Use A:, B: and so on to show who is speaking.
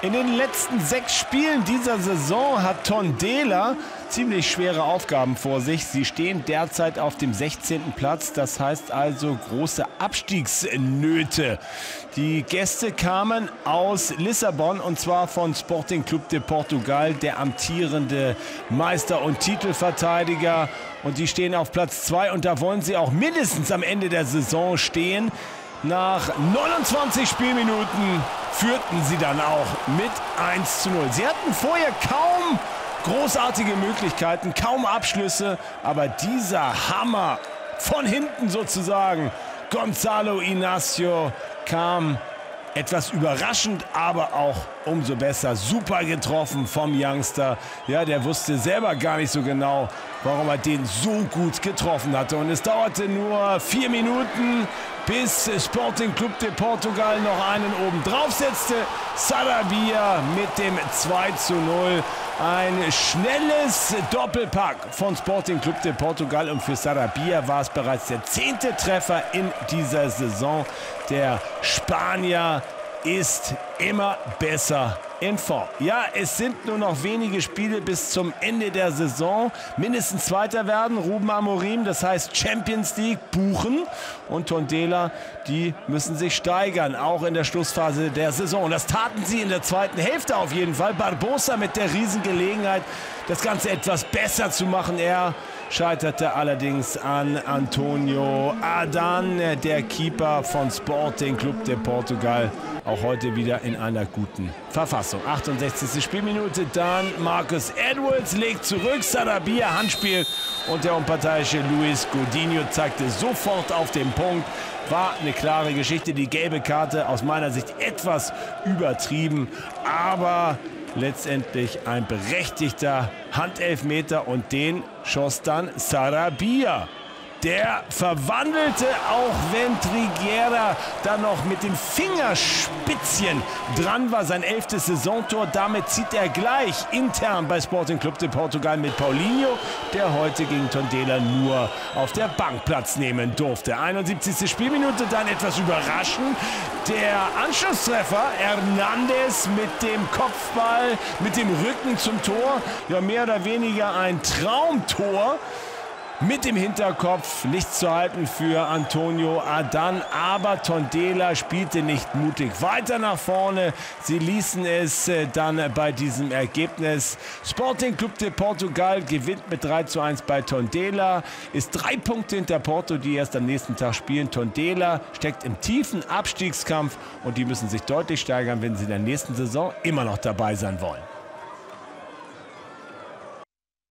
A: In den letzten 6 Spielen dieser Saison hat Tondela ziemlich schwere Aufgaben vor sich. Sie stehen derzeit auf dem 16. Platz, das heißt also große Abstiegsnöte. Die Gäste kamen aus Lissabon und zwar von Sporting Clube de Portugal, der amtierende Meister und Titelverteidiger. Und die stehen auf Platz 2 und da wollen sie auch mindestens am Ende der Saison stehen. Nach 29 Spielminuten führten sie dann auch mit 1:0. Sie hatten vorher kaum großartige Möglichkeiten, kaum Abschlüsse, aber dieser Hammer von hinten sozusagen, Gonzalo Inácio, kam etwas überraschend, aber auch umso besser. Super getroffen vom Youngster. Ja, der wusste selber gar nicht so genau, warum er den so gut getroffen hatte. Und es dauerte nur 4 Minuten, bis Sporting Clube de Portugal noch einen oben drauf setzte. Sarabia mit dem 2:0. Ein schnelles Doppelpack von Sporting Clube de Portugal. Und für Sarabia war es bereits der 10. Treffer in dieser Saison. Der Spanier ist immer besser in Form. Ja, es sind nur noch wenige Spiele bis zum Ende der Saison. Mindestens Zweiter werden Ruben Amorim, das heißt Champions League buchen. Und Tondela, die müssen sich steigern, auch in der Schlussphase der Saison. Und das taten sie in der zweiten Hälfte auf jeden Fall. Barbosa mit der Riesengelegenheit, das Ganze etwas besser zu machen. Er scheiterte allerdings an Antonio Adan, der Keeper von Sporting Clube de Portugal. Auch heute wieder in einer guten Verfassung. 68. Spielminute, dann Marcus Edwards legt zurück, Sarabia Handspiel und der unparteiische Luis Godinho zeigte sofort auf den Punkt. War eine klare Geschichte, die gelbe Karte aus meiner Sicht etwas übertrieben, aber letztendlich ein berechtigter Handelfmeter und den schoss dann Sarabia. Der verwandelte, auch wenn Triguera dann noch mit den Fingerspitzchen dran war, sein 11. Saisontor. Damit zieht er gleich intern bei Sporting Clube de Portugal mit Paulinho, der heute gegen Tondela nur auf der Bank Platz nehmen durfte. 71. Spielminute, dann etwas überraschend. Der Anschlusstreffer, Hernandez mit dem Kopfball, mit dem Rücken zum Tor. Ja, mehr oder weniger ein Traumtor. Mit dem Hinterkopf, nichts zu halten für Antonio Adan, aber Tondela spielte nicht mutig weiter nach vorne. Sie ließen es dann bei diesem Ergebnis. Sporting Clube de Portugal gewinnt mit 3:1 bei Tondela, ist 3 Punkte hinter Porto, die erst am nächsten Tag spielen. Tondela steckt im tiefen Abstiegskampf und die müssen sich deutlich steigern, wenn sie in der nächsten Saison immer noch dabei sein wollen.